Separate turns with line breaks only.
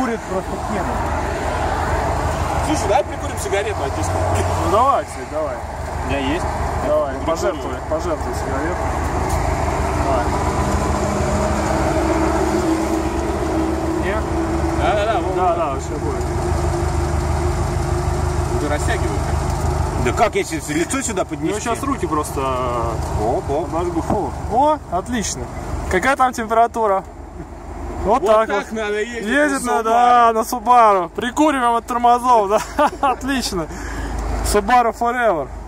курит просто пену.
Слушай, давай прикурим сигарету, а ты скажешь.
Ну давай, кстати, давай.
У меня есть.
Давай, пожертвуй сигарету. Давай. Нет? Да, все будет.
Ты растягивай.
Да как я сейчас лицо сюда поднести?
Ну сейчас руки просто
Оп.
Фу. О, отлично. Какая там температура? Вот так вот.
Надо ездить.
Ездить надо, на Subaru. Прикуриваем от тормозов, да? Отлично. Subaru Forever.